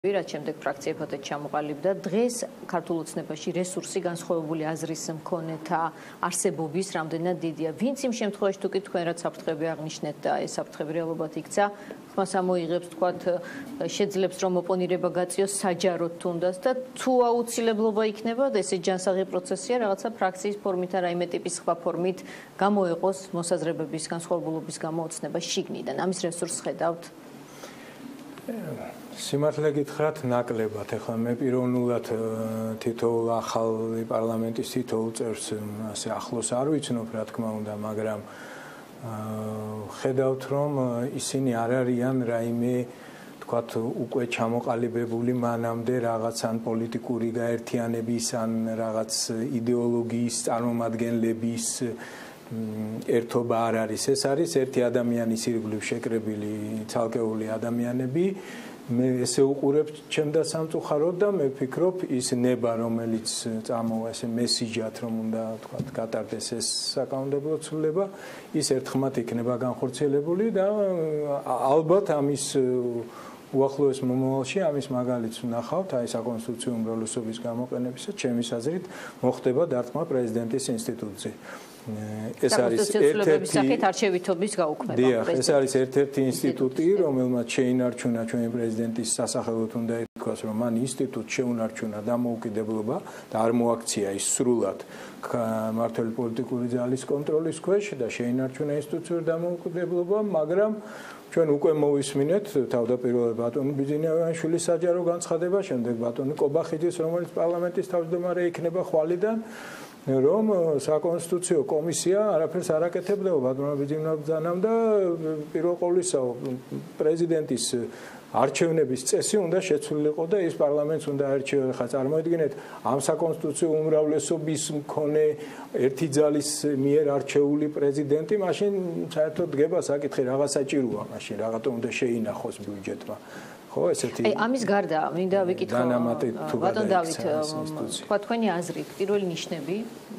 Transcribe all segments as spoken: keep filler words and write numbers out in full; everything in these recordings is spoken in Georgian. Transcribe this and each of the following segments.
რაც შემდეგ ფრაქციებად ჩამოყალიბდა დღეს ქართულ ოცნებაში რესურსი განსხვავებული აზრის მქონეთა არსებობის რამდენად დიდია. ვინც იმ შემთხვევაში თუ კი თქვენ რაც საფრთხები აღნიშნეთ და ეს საფრთხები რეალობად იქცა, ხმას ამოიღებს თქვათ შეძლებს რომ ოპონირება გაწიოს საჯაროდ თუნდაც და თუ აუცილებლობა იქნება და ესე ჯანსაღი პროცესია რაღაცა ფრაქციის ფორმით ან რაიმე ტიპის სხვა ფორმით გამოეყოს მოსაზრებების განსხვავებულობის გამოცნება შიგნიდან. ამის რესურსს ხედავთ? სიმართლე გითხრათ, ნაკლებად. ეხლა მე პიროვნულად თითოეულ ახალი პარლამენტის თითოეულ წევრს ასე ახლოს არ ვიცნობ, რა თქმა უნდა, მაგრამ ხედავთ, რომ ისინი არ არიან რაიმე თქვათ უკვე ჩამოყალიბებული მანამდე რაღაც ან პოლიტიკური გაერთიანების ან რაღაც იდეოლოგიის წარმომადგენლების ერთობა არ არის. ეს არის ერთი ადამიანის ირგვლივ შეკრებილი ცალკეული ადამიანები. მე ესე უყურებ ჩემდა სამწუხაროდ და მე ვფიქრობ ის ნება რომელიც წამოვა ესე მესიჯად რომ უნდა თქვათ გატარდეს ეს საკანონმდებლო ცვლილება ის ერთხმად იქნება განხორციელებული და ალბათ ამის უახლოეს მომავალში ამის მაგალითს ვნახავთ აი საკონსტიტუციო უმრავლესობის გამოყენებისა ჩემის აზრით მოხდება დარტყმა პრეზიდენტის ინსტიტუტზე. ეს არის ერთ-ერთი არჩევითობის გაუქმება. ეს არის ერთ-ერთი ინსტიტუტი, რომელმაც შეინარჩუნა ჩვენი პრეზიდენტის სასახელოდ უნდა ითქვას, რომ მან ინსტიტუტს შეუნარჩუნა დამოუკიდებლობა და არ მოაქცია ის სრულად მმართველი პოლიტიკური ძალის კონტროლის ქვეშ და შეინარჩუნა ინსტიტუციური დამოუკიდებლობა, მაგრამ ჩვენ უკვე მოვისმინეთ თავდაპირველად ბატონი ბიძინავაშვილის საჯარო განცხადება, შემდეგ ბატონი კობახიძის, რომელიც პარლამენტის თავმჯდომარე იქნება ხვალიდან რომ საკონსტიტუციო კომისია არაფერს არ აკეთებდა ბატონმა ბიძინავაძემ და პირველ ყოვლისა პრეზიდენტის არჩევნების წესი უნდა შეცვლილიყო და ის პარლამენტს უნდა აერჩიოს. ხა წარმოიდგინეთ ამ საკონსტიტუციო უმრავლესობის მქონე ერთი ძალის მიერ არჩეული პრეზიდენტი, მაშინ საერთოდ დგება საკითხი რა საჭიროა, მაშინ რაღაცა უნდა შეინახოს ბიუჯეტმა. ხო, ესეთი აი ამის გარდა მინდა ვიკითხო ბატონ დავით, თქვა თქვენი აზრით პირველი ნიშნები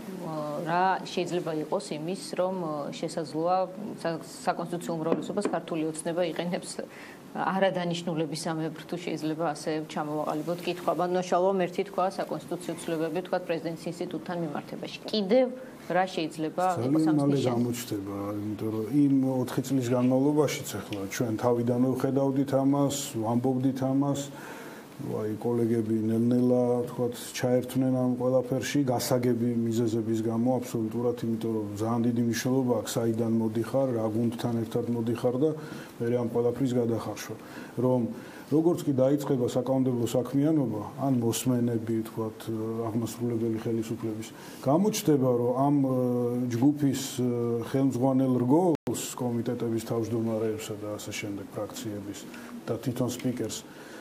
რა შეიძლება იყოს იმის, რომ შესაძლოა საკონსტიტუციო უმრავლესობას ქართული ოცნება იყენებს არადანიშნულებისამებრ თუ შეიძლება ასე ჩამოვაყალიბოთ კითხვა. ბანოშალომ ერთი თქვა საკონსტიტუციო ცვლილებები თქვა პრეზიდენტის ინსტიტუტთან მიმართებაში. კიდევ რა შეიძლება იყოს ამ მალე გამოჩნდება, იმიტომ რომ იმ ოთხი წლის განმავლობაშიც ახლა ჩვენ თავიდანვე ვხედავდით ამას, ვამბობდით ამას, აი კოლეგები ნელ-ნელა თქვათ ჩაერთვნენ ამ ყველაფერში გასაგები მიზეზების გამო აბსოლუტურად, იმიტომ რომ ძალიან დიდი მნიშვნელობა აქვს საიდან მოდიხარ, რა გუნდთან ერთად მოდიხარ და მე ამ ყველაფრის გადახარშვა, რომ როგორც კი დაიწყება საკანონმდებლო საქმიანობა, ან მოსმენები, თქვათ, აღმასრულებელი ხელისუფლების, გამოჩნდება, რომ ამ ჯგუფის ხელმძღვანელ რგოლს, კომიტეტების თავმჯდომარეებსა და ასე შემდეგ ფრაქციების და თვითონ სპიკერს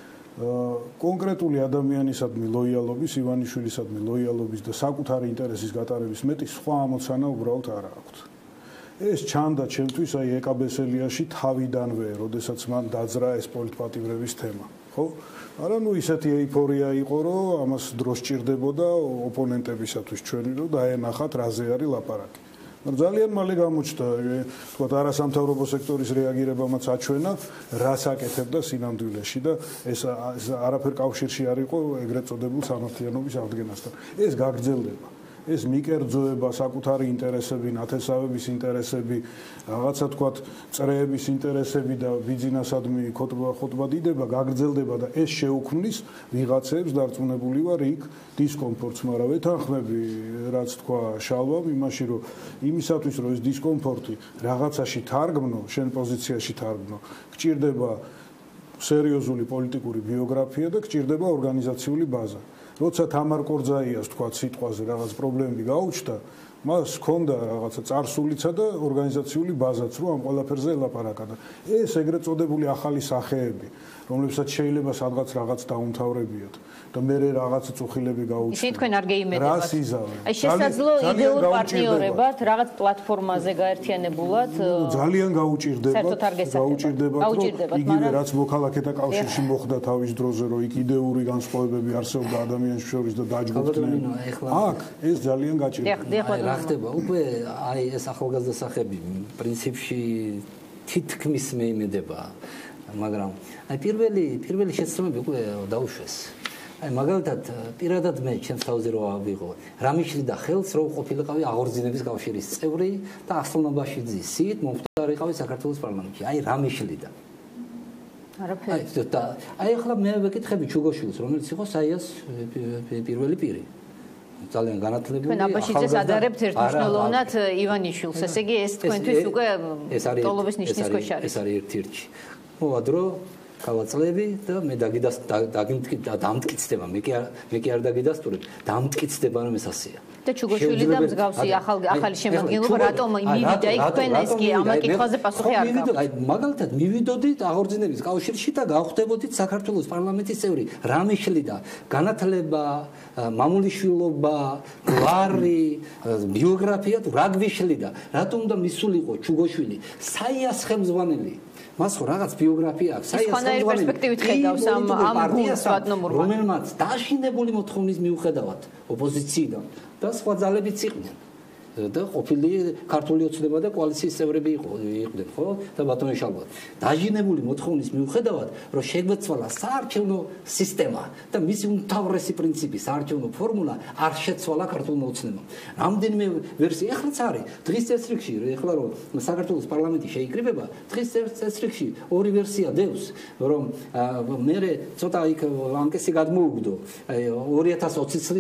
კონკრეტული ადამიანისადმი ლოიალობის, ივანიშვილისადმი ლოიალობის და საკუთარი ინტერესის გატარების მეტი სხვა ამოცანა უბრალოდ არ აქვს. ეს ჩანდა ჩემთვის აი ეკაბესელიაში თავიდანვე, როდესაც მან დაძრა ეს პოლიტპატიმრების თემა, ხო? არა, ნუ ისეთი ეიფორია იყო, რომ ამას დრო სჭირდებოდა ოპონენტებისათვის ჩვენი, რომ დაენახათ რაზე არის ლაპარაკი. მაგრამ ძალიან მალე გამოჩნდა, თქვათ, არასამთავრობო სექტორის რეაგირებამაც აჩვენა, რას აკეთებდა სინამდვილეში და ეს არაფერ კავშირში არ იყო ეგრეთ წოდებულ სამართლიანობის აღდგენასთან. ეს გაგრძელდება. ეს მიკერძოება, საკუთარი ინტერესები, ნათესავების ინტერესები, რაღაცა თქვათ, წრეების ინტერესები და ბიზნესადმი ხოტბა დიდება გაგრძელდება და ეს შეუქმნის ვიღაცებს დარწმუნებული ვარ იქ დისკომფორტს, მაგრამ ვეთანხმები, რაც თქვა შალვამ, იმაში რომ იმისათვის რომ ეს დისკომფორტი რაღაცაში თარგმნო, შენ პოზიციაში თარგმნო, გჭირდება სერიოზული პოლიტიკური ბიოგრაფია და გჭირდება ორგანიზაციული ბაზა. როცა თამარ კორძაიას თქვა სიტყვაზე რაღაც პრობლემები გაუჩნდა, მას ჰქონდა რაღაცა წარსულისა და ორგანიზაციული ბაზაც, რომ ამ ყველაფერზე ელაპარაკა და ეს ეგრეთ წოდებული ახალი სახეები, რომლებსაც შეიძლება სადღაც რაღაც დაუმთავრებიათ და მე რაღაც წუხილები გაუჩნდა. ისინი თქვენ არ გეიმედებათ. აი შესაძლო იდეურ პარტნიორებად, რაღაც პლატფორმაზე გაერთიანებულად ძალიან გაუჭირდებათ. გაუჭირდებათ, რომ იგივე რაც მოქალაქეთა კავშირში მოხდა თავის დროზე, რომ იქ იდეური განსხვავებები არსებობდა ადამიანის შორის და დაჯგუფდნენ. აქ ეს ძალიან გაჭირდება. რა ხდება? უკვე აი ეს ახალგაზრდა სახები პრინციპში თითქმის მეიმედება მაგრამ აი პირველი პირველი შეცდომები უკვე დაუშვეს. აი მაგალითად პირადად მე ჩემს თავზე რო ავიღო რამიშლიდა ხელს რო ყოფილიყავი აღორძინების კავშირის წევრი და ახსნობაში ძისით მომხდარიყავი საქართველოს პარლამენტში. აი რამიშლიდა. არაფერი. და აი ახლა მე ვეკითხები ჩუგოშვილს, რომელიც იყო საიას პირველი პირი. ძალიან განათლებული. თქვენ აბაშიძეს ადარებთ ერთმნიშვნელოვნად ივანიშვილს, ესე იგი ეს თქვენთვის უკვე ტოლობის ნიშნის ქვეშ არის. ეს არის ერთ-ერთი. მოადრო გავაწლები და მე დაგიდას დამტკიცდება, მე კი მე კი არ დაგიდასტურებ, დამტკიცდება რომ ეს ასეა. და ჩუგოშვილი და მსგავსი ახალი ახალი შემადგენლობა რატომ მივიდა იქ თქვენ ეს კი ამ კითხვაზე პასუხი არ გაქვთ. აი მაგალითად მივიდოდით აღორძინების კავშირში და გავხდებოდით საქართველოს პარლამენტის წევრი. რამიშლიდა განათლება, მამულიშვილობა, გვარი, ბიოგრაფია თუ რა გვიშლიდა. რატომ უნდა მისულიყო ჩუგოშვილი საიას ხელმძღვანელი? მას ხო რაღაც ბიოგრაფია აქვს. საიას ხელმძღვანელი პერსპექტივით ხედავს ამ ამ გუნდს ვადნომურმა. რომელმაც დაშინებული მოთხოვნის მიუხედავად ოპოზიციიდან და სხვა ძალებიც იყვნენ. და ყოფილი ქართული ოცნება და კოალიციის წევრები იყვნენ, ხო? და ბატონი შალვა. დაჟინებული მოთხოვნის მიუხედავად, რომ შეგვეცვალა საარჩევნო სისტემა და მისი უმთავრესი პრინციპი, საარჩევნო ფორმულა არ შეცვალა ქართულმა ოცნებამ. რამდენიმე ვერსია ეხლაც არის. დღის წესრიგში, ეხლა რომ საქართველოს პარლამენტი შეიკრიბება, დღის წესრიგში ორი ვერსია დევს, რომ მე ცოტა იქ ანკესი გადმოუგდო. ორი ათას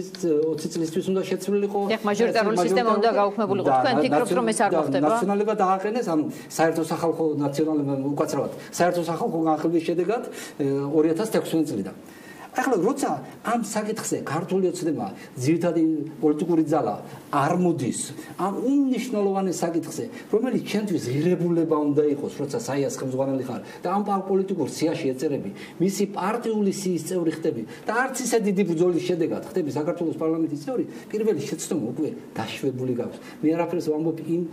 ოცი წლისთვის უნდა შეცვლილიყო. ეხ მაჟორიტარული სისტემა უნდა გაუქმებულიყო. თქვენ ფიქრობთ რომ ეს არ მოხდება? ნაციონალობა დააყენეს, ანუ საერთო სახალხო ნაციონალობა უკაცრავად. საერთო სახალხო განხილვის შედეგად ორი ათას ექვსმეტ წლიდან. ახლა როცა ამ საკითხზე ქართული ოცნება ძირითადი პოლიტიკური ძალა არ მოდის ამ უმნიშვნელოვანეს საკითხზე, რომელიც ჩვენთვის ღირებულება უნდა იყოს, როცა საიას ხელმძღვანელი ხარ და ამ პოლიტიკურ სიაში ეწერები, მისი პარტიული სიის წევრი ხდები და არც ისე დიდი ბრძოლის შედეგად ხდები საქართველოს პარლამენტის წევრი, პირველი შეცდომა უკვე დაშვებული გაქვს. მე არაფერს ვამბობ იმ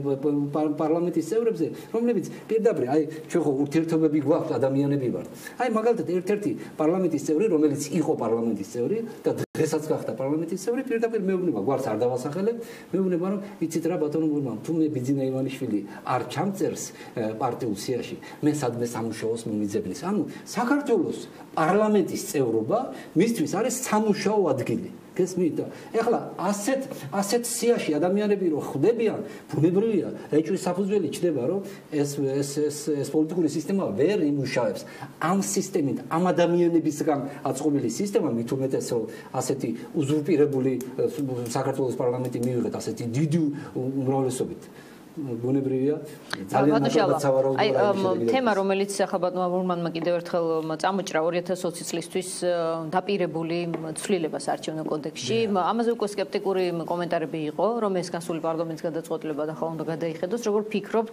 პარლამენტის წევრებზე, რომლებიც პირდაპირ აი ჩვენ ხო ურთიერთობები გვაქვს, ადამიანები ვართ. აი მაგალითად ერთ-ერთი პარლამენტის წევრი რომელიც იყო პარლამენტის წევრი და დღესაც გახდა პარლამენტის წევრი, პირდაპირ მეუბნება, გვარს არ დავასახელებ, მეუბნება, რომ იცით რა ბატონო მურმან, თუ მე ბიძინა ივანიშვილი არ ჩამწერს პარტიულ სიაში, მე სადმე სამუშაოს მიმიძებნის. ანუ საქართველოს პარლამენტის წევრობა მისთვის არის სამუშაო ადგილი. გესმით? ეხლა ასეთ ასეთ სიაში ადამიანები რო ხდებიან, ბუნებრივია, ეჭვის საფუძველი ჩდება, რომ ეს ეს ეს ეს პოლიტიკური სისტემა ვერ იმუშავებს. ამ სისტემით, ამ ადამიანებისგან აწყობილი სისტემა მით უმეტეს რომ ასეთი უზურპირებული საქართველოს პარლამენტი მივიღეთ ასეთი დიდი უმრავლესობით. ბუნებრივია ძალიან ნაკლებად აი თემა რომელიც ახლა ბატონმა მურმანმა კიდევ ერთხელ წამოჭრა ორი ათას ოცი წლისთვის დაპირებული ცვლილებას არჩევნო კოდექსში, ამაზე უკვე სკეპტიკური კომენტარები იყო, რომ ეს გასული პარლამენტის გადაწყვეტილება და ხომ უნდა გადაიხედოს, როგორ ფიქრობთ,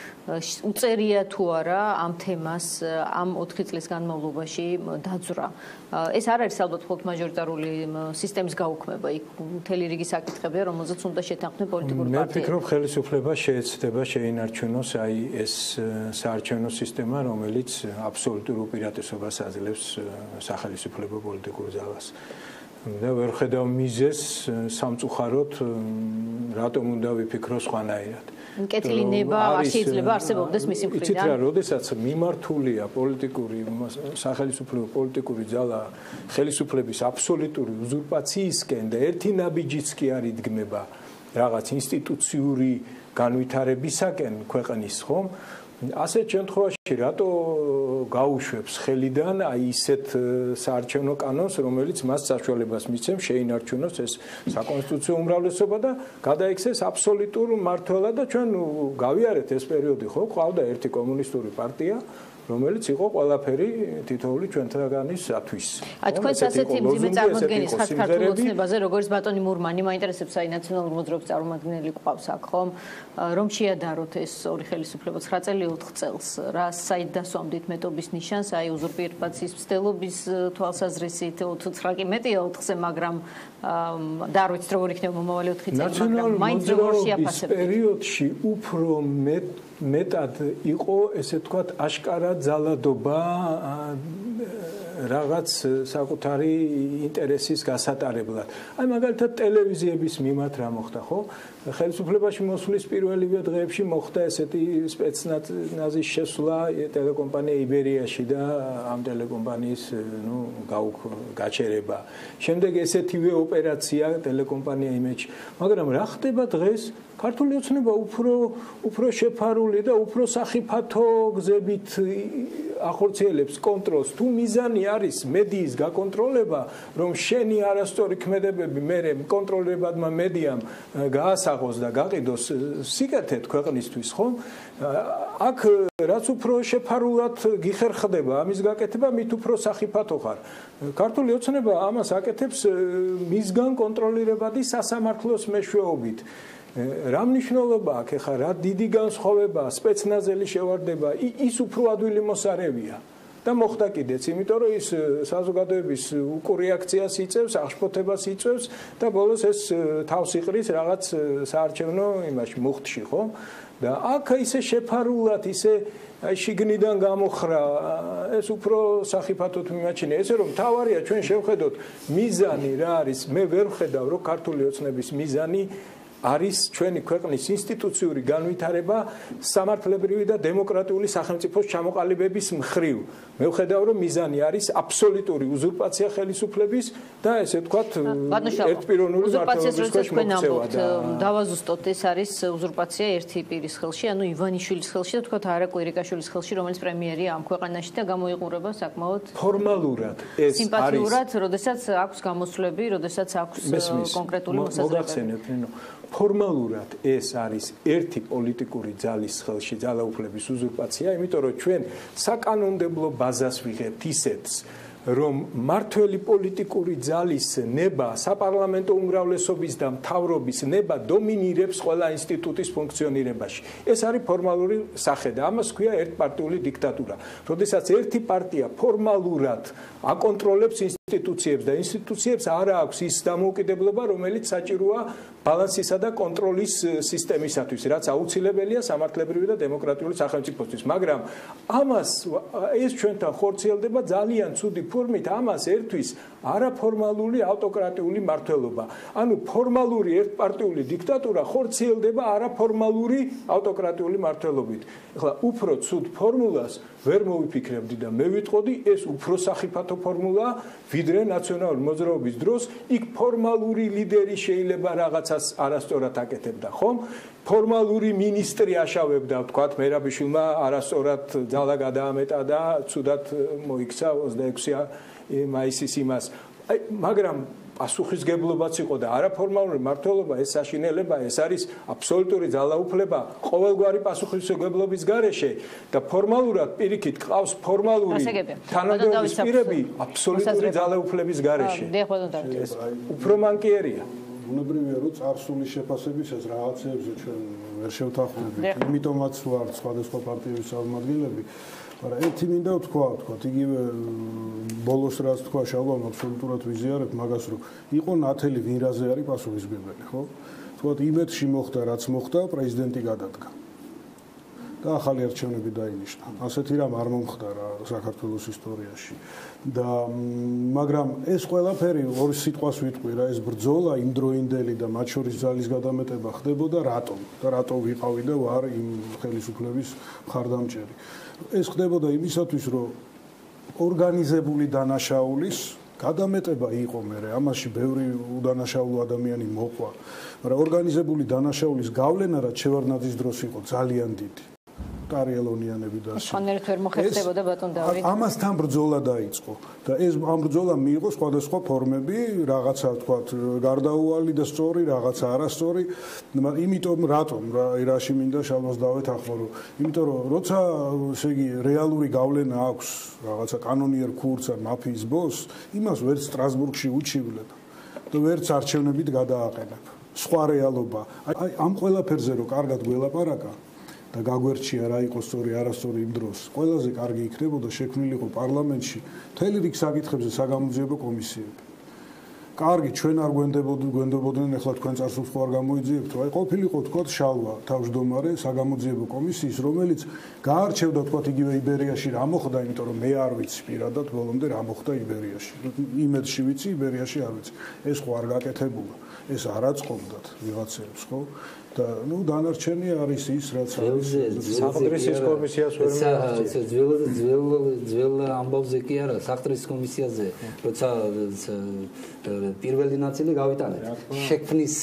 უწერია თუ არა ამ თემას ამ ოთხი წლის განმავლობაში დაძვრა. ეს არ არის ალბათ მხოლოდ მაჟორიტარული სისტემის გაუქმება, იქ მთელი რიგი საკითხებია, რომელზეც უნდა შეთანხმდნენ პოლიტიკური პარტიები. მე ვფიქრობ ხელისუფლება შეეცდება შეინარჩუნოს აი ეს საარჩევნო სისტემა, რომელიც აბსოლუტურ უპირატესობას აძლევს სახელმწიფო პოლიტიკურ ძალას. და ვერ ხედავ მიზეზს სამწუხაროდ რატომ უნდა ვიფიქროს სხვანაირად. კეთილი ნება არ შეიძლება არსებობდეს მისი მხრიდან. იცით რა, როდესაც მიმართულია პოლიტიკური სახელმწიფო პოლიტიკური ძალა ხელისუფლების აბსოლუტური უზურპაციისკენ და ერთი ნაბიჯიც კი არ იდგმება რაღაც ინსტიტუციური განვითარებისაკენ ქვეყნის, ხომ? ასეთ შემთხვევაში რატო გაუშვებს ხელიდან აი ისეთ საარჩევნო კანონს, რომელიც მას საშუალებას მისცემს შეინარჩუნოს ეს საკონსტიტუციო უმრავლესობა და გადაიქცეს აბსოლუტურ მმართველად და ჩვენ გავიარეთ ეს პერიოდი, ხო? ყავდა ერთი კომუნისტური პარტია, რომელიც იყო ყველაფერი თითოეული ჩვენთაგანისათვის. აი თქვენს ასეთი მძიმე წარმოდგენის ხართ ქართულ ოცნებაზე, როგორც ბატონი მურმანი, მაინტერესებს აი ნაციონალურ მოძრაობის წარმომადგენელი ყავს აქ, ხომ? რომ შეადაროთ ეს ორი ხელისუფლება ცხრა წელი ოთხ წელს, რა საით დასვამდით მეტობის ნიშანს, აი უზურპირებაციის მცდელობის თვალსაზრისით, ცხრა კი მეტია ოთხზე, მაგრამ და არ ვიცით როგორ იქნება მომავალი ოთხი წელი, მაგრამ მაინც როგორ შეაფასებთ? პერიოდში უფრო მეტ მეტად იყო ესე თქვათ აშკარა ძალადობა რაღაც საკუთარი ინტერესის გასატარებლად. აი მაგალითად ტელევიზიების მიმართ რა მოხდა, ხო? ხელისუფლებაში მოსვლის პირველივე დღეებში მოხდა ესეთი სპეცნაზის შესვლა ტელეკომპანია იბერიაში და ამ ტელეკომპანიის ნუ გაჩერება. შემდეგ ესეთივე ოპერაცია ტელეკომპანია იმეჩი. მაგრამ რა ხდება დღეს? ქართული ოცნება უფრო უფრო შეფარული და უფრო სახიფათო გზებით ახორციელებს კონტროლს. თუ მიზანი არის მედიის გაკონტროლება, რომ შენი არასწორი ქმედებები მერე კონტროლებადმა მედიამ გაასაღოს და გაყიდოს სიკეთეთ ქვეყნისთვის, ხო? აქ რაც უფრო შეფარულად გიხერხდება ამის გაკეთება, მით უფრო სახიფათო ხარ. ქართული ოცნება ამას აკეთებს მისგან კონტროლირებადი სასამართლოს მეშვეობით. რა მნიშვნელობა აქვს ახლა რა დიდი განსხვავება სპეცნაზელი შევარდება ის უფრო ადვილი მოსარევია და მოხდა კიდეც იმიტომ რომ ის საზოგადოების უკურეაქციას იწევს აღშფოთებას იწევს და ბოლოს ეს თავს იყრის რაღაც საარჩევნო იმაში მუხტში ხო და აქ ისე შეფარულად ისე აი შიგნიდან გამოხრა ეს უფრო სახიფათოდ მიმაჩნია ესე რომ თავარია ჩვენ შევხედოთ მიზანი რა არის მე ვერ ვხედავ რომ ქართული ოცნების მიზანი არის ჩვენი ქვეყნის ინსტიტუციური განვითარება სამართლებრივი და დემოკრატიული სახელმწიფოს ჩამოყალიბების მხრივ. მე ვხედავ რომ მიზანი არის აბსოლუტური უზურპაცია ხელისუფლების და ესე ვთქვათ ერთპიროვნული მმართველობის ქვეშ მოქცევა და დავაზუსტოთ ეს არის უზურპაცია ერთი პირის ხელში, ანუ ივანიშვილის ხელში და ვთქვათ არა კვირიკაშვილის ხელში, რომელიც პრემიერია ამ ქვეყანაში და გამოიყურება საკმაოდ ფორმალურად ეს არის სიმპათიურად, როდესაც აქვს გამოსვლები, როდესაც აქვს კონკრეტული მოსაზრებები. ფორმალურად ეს არის ერთი პოლიტიკური ძალის ხელში ძალაუფლების უზურპაცია, იმიტომ რომ ჩვენ საკანონმდებლო ბაზას ვიღებთ ისეთს, რომ მართველი პოლიტიკური ძალის ნება, საპარლამენტო უმრავლესობის და მთავრობის ნება დომინირებს ყველა ინსტიტუტის ფუნქციონირებაში. ეს არის ფორმალური სახე და ამას ქვია ერთპარტიული დიქტატურა. როდესაც ერთი პარტია ფორმალურად აკონტროლებს ინსტიტუციებს და ინსტიტუციებს არ აქვს ის დამოუკიდებლობა, რომელიც საჭიროა ბალანსისა და კონტროლის სისტემისათვის, რაც აუცილებელია სამართლებრივი და დემოკრატიული სახელმწიფოსთვის. მაგრამ ამას ეს ჩვენთან ხორციელდება ძალიან ცუდი ფორმით, ამას ერთვის არაფორმალური ავტოკრატიული მმართველობა. ანუ ფორმალური ერთპარტიული დიქტატურა ხორციელდება არაფორმალური ავტოკრატიული მმართველობით. ეხლა უფრო ცუდ ფორმულას ვერ მოვიფიქრებდი და მე ვიტყოდი, ეს უფრო სახიფათო ფორმულა, ვიდრე ნაციონალური მოძრაობის დროს იქ ფორმალური ლიდერი შეიძლება რაღაცას არასწორად აკეთებდა, ხომ? ფორმალური ministri აშავებდა, ვთქვათ, მერაბიშვილმა არასწორად ძალა გადაამეტა და ცუდად მოიქცა ოცდაექვსი მაისის იმას. აი, მაგრამ პასუხისგებლობაც იყო და არაფორმალური მმართველობა ეს საშინელება, ეს არის აბსოლუტური ძალაუფლება ყოველგვარი პასუხისგებლობის გარეშე და ფორმალურად პირიქით ყავს ფორმალური თანამდებობის პირები აბსოლუტური ძალაუფლების გარეშე. უფრო მანკიერია. უნებრივია რომ წარსული შეფასებისას რაღაცეებზე ჩვენ ვერ შევთანხმდებით. იმიტომაც ვარ სხვადასხვა პარტიების წარმომადგენლები, მაგრამ ერთი მინდა ვთქვა, ვთქვათ, იგივე ბოლოს რაც თქვა შალვამ აბსოლუტურად ვიზიარებ მაგას, რომ იყო ნათელი ვინრაზე არის პასუხისმგებელი, ხო? ვთქვათ, იმედში მოხდა, რაც მოხდა, პრეზიდენტი გადადგა. და ახალი არჩევნები დაინიშნა. ასეთი რამ არ მომხდარა საქართველოს ისტორიაში. და მაგრამ ეს ყველაფერი ორი სიტყვას ვიტყვი რა, ეს ბრძოლა იმდროინდელი და მათ შორის ძალის გადამეტება ხდებოდა რატომ? და რატო ვიყავი და ვარ იმ ხელისუფლების მხარდამჭერი. ეს ხდებოდა იმისათვის, რომ ორგანიზებული დანაშაულის გადამეტება იყო მერე, ამაში ბევრი უდანაშაულო ადამიანი მოყვა. მაგრამ ორგანიზებული დანაშაულის გავლენა რაც შევარდნაძის დროს იყო ძალიან დიდი. ტარიელონიანები და სხვანაირად ვერ მოხერხდებოდა ბატონ დავით. ამასთან ბრძოლა დაიწყო და ეს ამ ბრძოლა მიიღო სხვადასხვა ფორმები, რაღაცა ვთქვათ, გარდაუვალი და სწორი, რაღაცა არასწორი. იმიტომ რატომ რა რაში მინდა შალვას დავეთანხმო, რომ იმიტომ რომ როცა ესე იგი რეალური გავლენა აქვს რაღაცა კანონიერ ქურთს ან მაფიის ბოსს, იმას ვერც სტრასბურგში უჩივლებ და ვერც არჩევნებით გადააყენებ. სხვა რეალობა. აი ამ ყველაფერზე რო კარგად გველაპარაკა და გაგვერჩია რა იყო სწორი არასწორი იმ დროს. ყველაზე კარგი იქნებოდა შექმნილიყო პარლამენტში მთელი რიგ საკითხებზე საგამოძიებო კომისიები. კარგი, ჩვენ არ გვენდებოდნენ, გვენდებოდნენ, ახლა თქვენ წარსულს ხო არ გამოიძიებთ, აი ყოფილიყო თქვა შალვა თავმჯდომარე საგამოძიებო კომისიის, რომელიც გაარჩევდა თქვა იგივე იბერიაში რა მოხდა, იმიტომ რომ მე არ ვიცი პირადად ბოლომდე რა მოხდა იბერიაში. იმედში ვიცი, იბერიაში არ ვიცი. ეს ხო არ გაკეთებულა. ეს არ აწყობდათ ვიღაცებს, ხო? და ნუ დანარჩენი არის ის რაც არის საფრთხის კომისიას ვერ მიაღწია ძველ ძველ ძველ ამბავზე კი არა საფრთხის კომისიაზე როცა პირველი ნაწილი გავიტანეთ შექმნის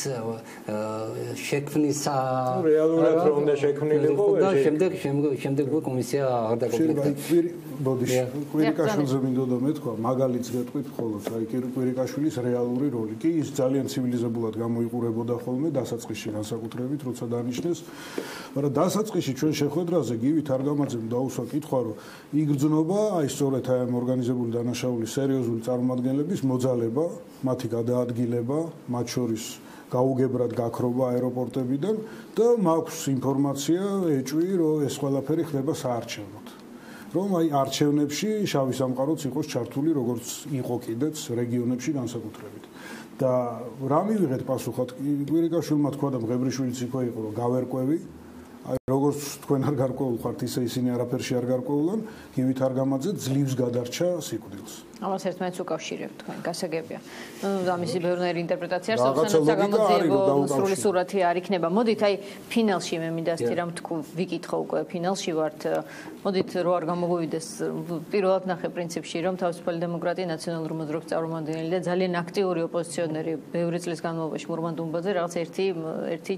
შექმნის რეალურად რომ უნდა შექმნილიყო და შემდეგ შემდეგ კომისია არ დაკომპლექტდა ბოდიში კვირიკაშვილზე მინდოდა მეთქვა მაგალითს გეტყვით მხოლოდ აი კვირიკაშვილის რეალური როლი კი ის ძალიან ცივილიზებულად გამოიყურებოდა ხოლმე დასაწყისში განსაკუთრებით როცა დანიშნეს მაგრამ დასაწყისში ჩვენ შეხვედრაზე გივით არგამაძემ დაუსვა კითხვა რომ იგრძნობა აი სწორედ აი ამ ორგანიზებული დანაშაულის სერიოზული წარმომადგენლების მოძალება მათი გადაადგილება მათ შორის გაუგებრად გაქრობა აეროპორტებიდან და მაქვს ინფორმაცია ეჭვი რომ ეს ყველაფერი ხდება საარჩევნოდ რომ აი არჩევნებში შავი სამყაროც იყოს ჩართული როგორც იყო კიდეც რეგიონებში განსაკუთრებით და რა მივიღეთ პასუხად კვირიკაშვილმა თქვა და მღებრიშვილიც იყო იყო რომ გავერკვევი აი როგორც თქვენ არ გარკვეულ ხართ ისე ისინი არაფერში არ გარკვეულან გივით არგამაძე ძლივს გადარჩა სიკვდილს ამას ერთმანეთს უკავშირებთ თქვენ გასაგებია ნუ ამისი ბევრი ინტერპრეტაცია არსებობს საგამოძიებო სრული სურათი არ იქნება მოდით აი ფინალში მე მინდა ასეთი რამ თქვ ვიკითხო უკვე ფინალში ვართ მოდით რო არ გამოგვივიდეს პირველად ნახე პრინციპში რომ თავისუფალი დემოკრატია ნაციონალური მოძრაობის წარმომადგენელი და ძალიან აქტიური ოპოზიციონერი ბევრი წლის განმავლობაში მურმან დუმბაძე რაღაც ერთი ერთი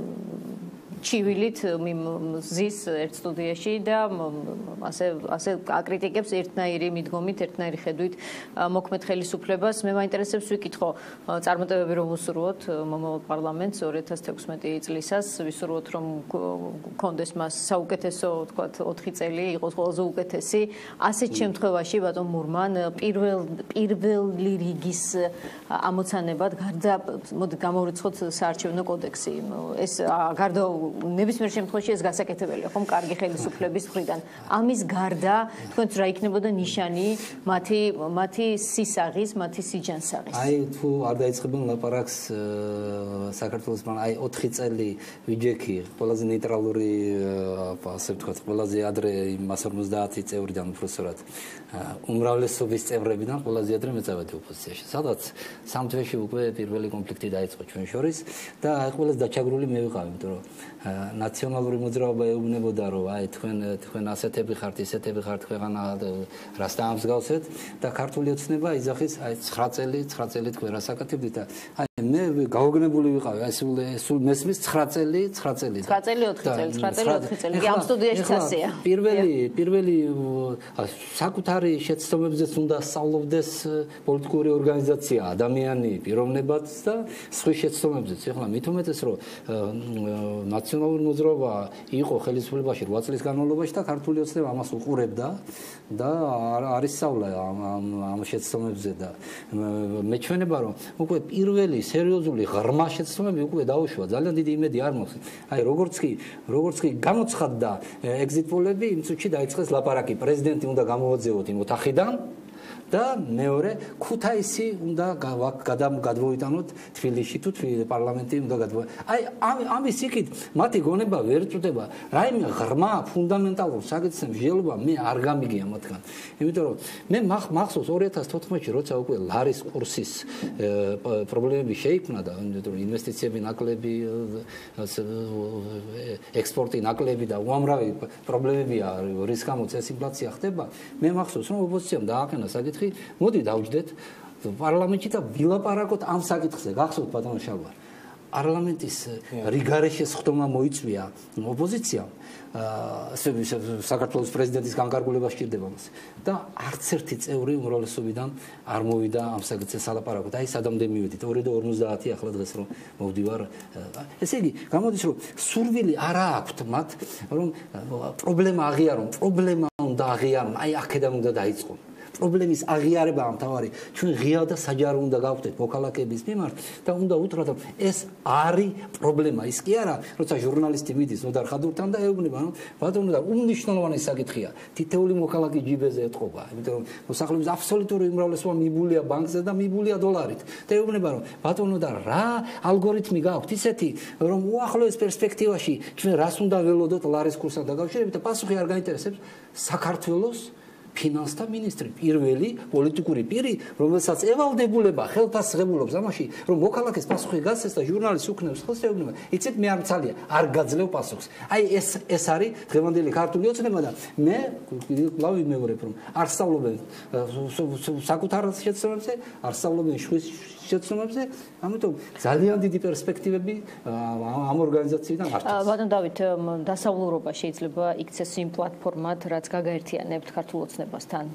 ჩივილით მზის ერთ სტუდიაში და ასე ასე აკრიტიკებს ერთნაირი მიდგომით, ერთნაირი ხედვით მოქმედ ხელისუფლებას. მე მაინტერესებს ვიკითხო წარმატებები რომ უსურვოთ მომავალ პარლამენტს ორი ათას თექვსმეტი წლისას, ვისურვოთ რომ გქონდეს მას საუკეთესო, თქვათ, ოთხი წელი, იყოს ყველაზე უკეთესი. ასეთ შემთხვევაში ბატონ მურმან პირველ პირველი რიგის ამოცანებად გარდა მოდი გამოვრიცხოთ საარჩევნო კოდექსი. ეს გარდა ნებისმიერ შემთხვევაში ეს გასაკეთებელია ხომ კარგი ხელისუფლების მხრიდან ამის გარდა თქვენც რა იქნებოდა ნიშანი მათი მათი სისაღის მათი სიჯანსაღის აი თუ არ დაიწყებენ ლაპარაკს საქართველოს მან აი ოთხი წელი ვიჯექი ყველაზე ნეიტრალური ასე ვთქვათ ყველაზე ადრე იმას ორმოცდაათი წევრიდან უბრალოდ უმრავლესობის წევრებიდან ყველაზე ადრე მეწავედი ოპოზიციაში სადაც სამ თვეში უკვე პირველი კონფლიქტი დაიწყო ჩვენ შორის და აი ყველას დაჩაგრული მე ვიყავ იმიტომ რომ ნაციონალური მოძრაობა ეუბნებოდა რომ აი თქვენ თქვენ ასეთები ხართ ისეთები ხართ ქვეყანა რას დაამსგავსეთ და ქართული ოცნება იძახის აი ცხრა წელი ცხრა წელი თქვენ რას აკეთებდით და აი მე გაოგნებული ვიყავი აი სულ სულ მესმის ცხრა წელი ცხრა წელი ცხრა წელი ოთხი წელი ცხრა წელი ოთხი წელი ამ სტუდიაში წასია პირველი პირველი საკუთარი შეცდომებზეც უნდა სწავლობდეს პოლიტიკური ორგანიზაცია ადამიანი პიროვნებაც და სხვა შეცდომებზეც ეხლა მით უმეტეს რომ ნაციონალური მოძრაობა იყო ხელისუფლებაში რვა წლის განმავლობაში და ქართული ოცნება ამას უყურებდა და არის სწავლა ამ ამ შეცდომებზე და მეჩვენება რომ უკვე პირველი სერიოზული ღრმა შეცდომები უკვე დაუშვა ძალიან დიდი იმედი არ მოხდა აი როგორც კი როგორც კი გამოცხადდა ეგზიტ პოლები იმ წუთში დაიწყეს ლაპარაკი პრეზიდენტი უნდა გამოვაძეოთ იმ ოთახიდან და მეორე ქუთაისი უნდა გადმოვიტანოთ თბილისში თუ პარლამენტი უნდა გადმოვიტანოთ. აი ამის იქით მათი გონება ვერ წვდება. რაიმე ღრმა ფუნდამენტალურ საკითხზე მსჯელობა მე არ გამიგია მათგან. იმიტომ რომ მე მახსოვს ორი ათას თოთხმეტში როცა უკვე ლარის კურსის პრობლემები შეიქმნა და იმიტომ რომ ინვესტიციები ნაკლები ექსპორტი ნაკლები და უამრავი პრობლემებია რის გამოც ეს ინფლაცია ხდება. მე მახსოვს რომ ოპოზიციამ დააყენა საკითხი მოდი დავჯდეთ პარლამენტში და ვილაპარაკოთ ამ საკითხზე. გახსოვთ ბატონო შალვა. პარლამენტის რიგარეშე სხდომა მოიწვია ოპოზიციამ. საქართველოს პრეზიდენტის განკარგულება სჭირდება მას. და არც ერთი წევრი უმრავლესობიდან არ მოვიდა ამ საკითხზე სალაპარაკოდ. აი სადამდე მივედით ორი და ორმოცდაათი ახლა დღეს რომ მოვდივარ. ესე იგი, გამოდის რომ სურვილი არ აქვთ მათ რომ პრობლემა აღიარონ, პრობლემა უნდა აღიარონ, აი აქედან უნდა დაიწყონ. პრობლემის აღიარებაა მთავარი. ჩვენ ღია და საჯარო უნდა გავხდეთ მოქალაქეების მიმართ და უნდა უთხრათ რომ ეს არის პრობლემა. ის კი არა, როცა ჟურნალისტი მიდის ოდარ ხადურთან და ეუბნება, რომ ბატონო და უმნიშვნელოვანესი საკითხია, თითეული მოქალაქე ჯიბეზე ეთყობა, იმიტომ რომ მოსახლეობის აბსოლუტური უმრავლესობა მიბულია ბანკზე და მიბულია დოლარით. და ეუბნება რომ ბატონო და რა ალგორითმი გაქვთ ისეთი, რომ უახლოეს პერსპექტივაში ჩვენ რას უნდა ველოდოთ ლარის კურსთან დაკავშირებით და პასუხი არ გაინტერესებს საქართველოს ფინანსთა მინისტრი, პირველი პოლიტიკური პირი, რომელსაც ევალდებულება ხელფასს ღებულობს ამაში, რომ მოქალაქეს პასუხი გასცეს და ჟურნალისტს უქნევს ხელს ეუბნება. იცით, მე არ მცალია, არ გაძლევ პასუხს. აი ეს ეს არის დღევანდელი ქართული ოცნება და მე კვლავ ვიმეორებ, რომ არ სწავლობენ საკუთარ შეცდომებზე, არ სწავლობენ შხვის შეცდომებზე, ამიტომ ძალიან დიდი პერსპექტივები ამ ორგანიზაციიდან არჩევს. ბატონ დავით, დასავლურობა შეიძლება იქცეს იმ პლატფორმად, რაც გაგაერთიანებთ ქართულ ოცნებასთან.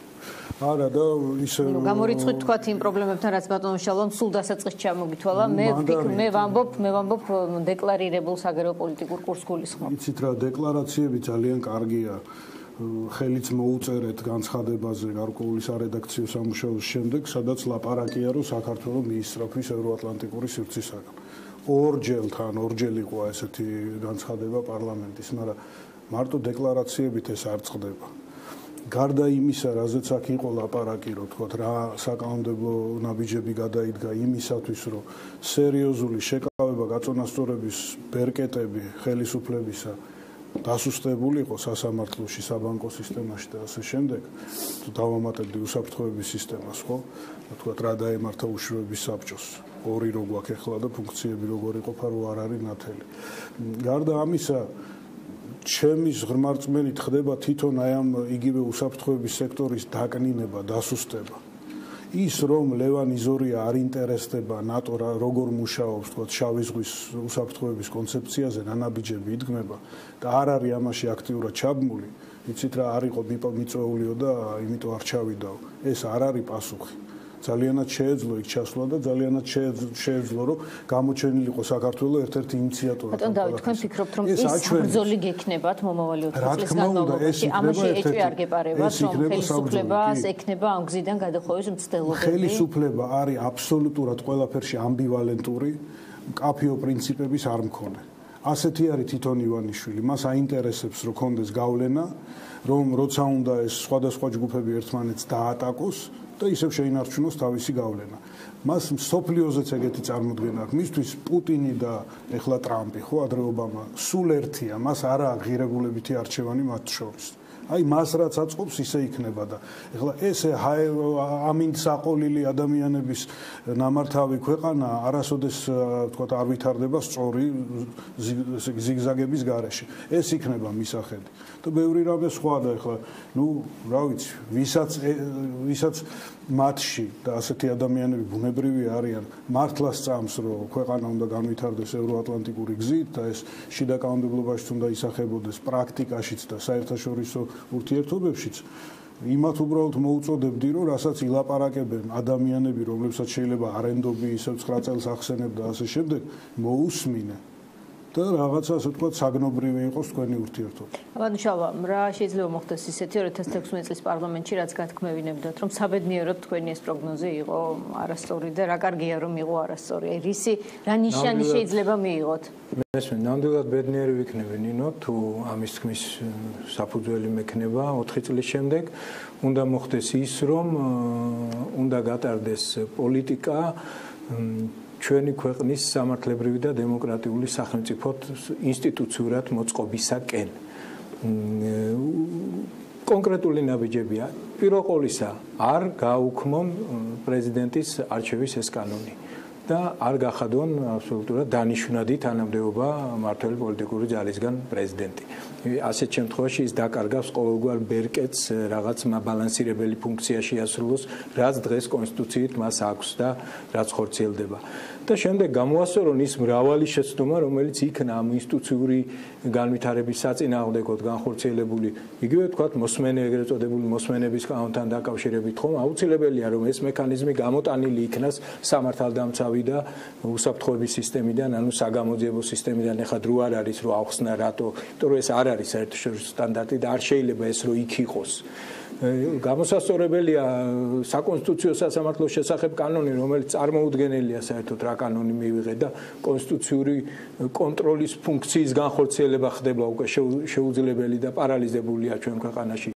არა და ისე გამორიცხვით თქვათ იმ პრობლემებთან, რაც ბატონ შალომ სულ დასაწყისში ჩამოგითვალა. მე ვფიქრ, მე ვამბობ, მე ვამბობ დეკლარირებულ საგარეო პოლიტიკურ კურსს გულისხმობ. იცით რა, დეკლარაციები ძალიან კარგია. ხელიც მოუწერეთ განცხადებაზე გარკვეული სარედაქციო სამუშაოს შემდეგ, სადაც ლაპარაკია, რომ საქართველოს მიისწრაფვის ევროატლანტიკური სივრცისაგან. ორჯერ თან, ორჯერ იყო ესეთი განცხადება პარლამენტის, მაგრამ მარტო დეკლარაციებით ეს არ წყდება. გარდა იმისა, რაზეც აქ იყო ლაპარაკი, რომ თქვათ რა საკანონმდებლო ნაბიჯები გადაიდგა იმისათვის, რომ სერიოზული შეკავება გაწონასწორების ბერკეტები ხელისუფლებისა დასუსტებული იყო სასამართლოში, საბანკო სისტემაში და ასე შემდეგ. თუ დავამატებდი უსაფრთხოების სისტემას, ხო? თქვათ რა დაემართა უშუალოების საბჭოს. ორი რო გვაქვს ახლა და ფუნქციები როგორ იყოფა, რო არ არის ნათელი. გარდა ამისა, ჩემი ღრმარწმენით ხდება თვითონ აი ამ იგივე უსაფრთხოების სექტორის დაკნინება, დასუსტება. ის რომ ლევან იზორია არ ინტერესდება ნატო როგორ მუშაობს, თქვათ შავი ზღვის უსაფრთხოების კონცეფციაზე, ნანაბიჯები იდგმება და არ არის ამაში აქტიურად ჩაბმული, იცით რა არ იყო მიწვეულიო და იმიტომ არ ჩავიდაო. ეს არ არის პასუხი. ძალიანაც შეეძლო იქ ჩასვლა და ძალიანაც შეეძლო რომ გამოჩენილიყო საქართველოს ერთ-ერთი ინიციატორი. ბატონ დავით, თქვენ ფიქრობთ რომ ეს ბრძოლი გექნებათ მომავალი ოთხი წლის განმავლობაში? ამაში ეჭვი არ გეპარებათ, რომ ხელისუფლებას ექნება ამ გზიდან გადახოვის მცდელობები? ხელისუფლება არის აბსოლუტურად ყველაფერში ამბივალენტური, კაფიო პრინციპების არ მქონე. ასეთი არის თვითონ ივანიშვილი. მას აინტერესებს რომ კონდეს გავლენა, რომ როცა უნდა ეს სხვადასხვა ჯგუფები ერთმანეთს დაატაკოს და ისევ შეინარჩუნოს თავისი გავლენა. მას სოფლიოზეც ეგეთი წარმოდგენა აქვს. მისთვის პუტინი და ეხლა ტრამპი, ხო, ადრე ობამა, სულ ერთია, მას არა ღირებულებითი არჩევანი მათ შორის. აი მას რაც აწყობს, ისე იქნება და ეხლა ესე ამინდ საყოლილი ადამიანების ნამართავი ქვეყანა არასოდეს თქვათ არ ვითარდება სწორი ზიგზაგების გარეშე. ეს იქნება მისახედი. და ბევრი რამე სხვა და ეხლა ნუ რა ვიცი, ვისაც ვისაც მათში და ასეთი ადამიანები ბუნებრივი არიან, მართლა სწამს რომ ქვეყანა უნდა განვითარდეს ევროატლანტიკური გზით და ეს შიდა კანონმდებლობაშიც უნდა ისახებოდეს პრაქტიკაშიც და საერთაშორისო ურთიერთობებშიც. იმათ უბრალოდ მოუწოდებდი, რომ რასაც ილაპარაკებენ ადამიანები, რომლებსაც შეიძლება არენდობი ისევ ცხრა წელს ახსენებ და ასე შემდეგ, მოусმინე და რაღაცა ასე ვთქვათ საგნობრივი იყოს თქვენი ურთიერთობა. ბატონ შალვა, რა შეიძლება მოხდეს ისეთი ორი ათას თექვსმეტ წლის პარლამენტში, რაც გათქმევინებდათ, რომ საბედნიეროდ თქვენი ეს პროგნოზი იყო არასწორი და რა კარგია რომ იყო არასწორი. აი რისი რა ნიშანი შეიძლება მიიღოთ? მესმე, ნამდვილად ბედნიერი ვიქნები ნინო, თუ ამის თქმის საფუძველი მექნება ოთხი წლის შემდეგ. უნდა მოხდეს ის, რომ უნდა გატარდეს პოლიტიკა ჩვენი ქვეყნის სამართლებრივი და დემოკრატიული სახელმწიფოთ ინსტიტუციურად მოწყობისაკენ. კონკრეტული ნაბიჯებია. პირველ ყოვლისა არ გააუქმონ პრეზიდენტის არჩევის ეს კანონი და არ გახადონ აბსოლუტურად დანიშნადი თანამდებობა მმართველი პოლიტიკური ძალისგან პრეზიდენტი. ასეთ შემთხვევაში ის დაკარგავს ყოველგვარ ბერკეტს რაღაც ბალანსირებელი ფუნქცია შეასრულოს, რაც დღეს კონსტიტუციით მას აქვს და რაც ხორციელდება. და შემდეგ გამოასწორონ ის მრავალი შეცდომა, რომელიც იქნა ამ ინსტიტუციური განვითარების საწინააღმდეგოდ განხორციელებული, იგივე თქვათ მოსმენე ეგრეთ წოდებული მოსმენების კანონთან დაკავშირებით, ხომ აუცილებელია რომ ეს მექანიზმი გამოტანილი იქნას სამართალდამცავი წავიდა უსაფრთხოების სისტემიდან, ანუ საგამოძიებო სისტემიდან. ეხლა დრო არ არის რომ ავხსნა რატო, იმიტომ რომ ეს არ არის საერთაშორისო სტანდარტი და არ შეიძლება ეს რომ იქ იყოს. გამოსასწორებელია საკონსტიტუციო სასამართლოს შესახებ კანონი, რომელიც წარმოუდგენელია საერთოდ რა კანონი მივიღეთ და კონსტიტუციური კონტროლის ფუნქციის განხორციელება ხდება უკვე შეუძლებელი და პარალიზებულია ჩვენ ქვეყანაში.